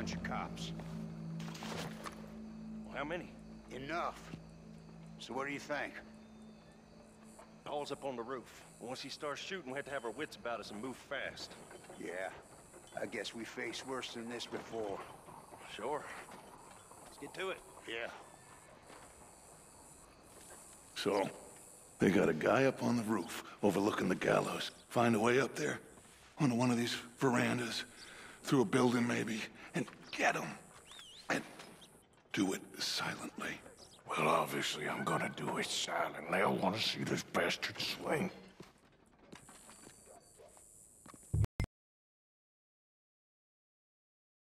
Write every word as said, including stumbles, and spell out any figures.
bunch of cops. Well, how many? Enough. So what do you think? Paul's up on the roof. Once he starts shooting, we have to have our wits about us and move fast. Yeah. I guess we faced worse than this before. Sure. Let's get to it. Yeah. So, they got a guy up on the roof, overlooking the gallows. Find a way up there, onto one of these verandas, through a building maybe, and get him. And do it silently. Well, obviously I'm gonna do it silently. I want to see this bastard swing.